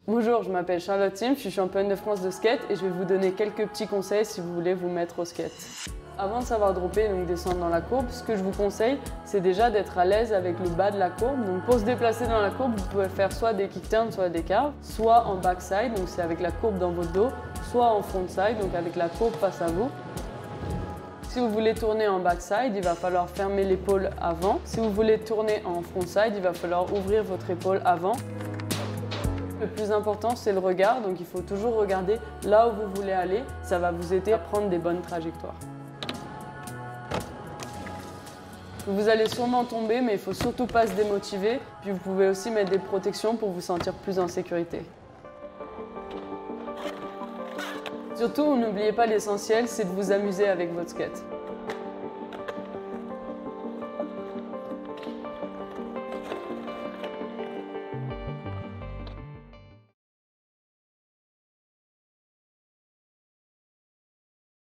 Bonjour, je m'appelle Charlotte Tim, je suis championne de France de skate et je vais vous donner quelques petits conseils si vous voulez vous mettre au skate. Avant de savoir dropper, donc descendre dans la courbe, ce que je vous conseille, c'est déjà d'être à l'aise avec le bas de la courbe. Donc pour se déplacer dans la courbe, vous pouvez faire soit des kick turns, soit des carves, soit en backside, donc c'est avec la courbe dans votre dos, soit en frontside, donc avec la courbe face à vous. Si vous voulez tourner en backside, il va falloir fermer l'épaule avant. Si vous voulez tourner en frontside, il va falloir ouvrir votre épaule avant. Le plus important, c'est le regard, donc il faut toujours regarder là où vous voulez aller. Ça va vous aider à prendre des bonnes trajectoires. Vous allez sûrement tomber, mais il ne faut surtout pas se démotiver. Puis vous pouvez aussi mettre des protections pour vous sentir plus en sécurité. Surtout, n'oubliez pas l'essentiel, c'est de vous amuser avec votre skate.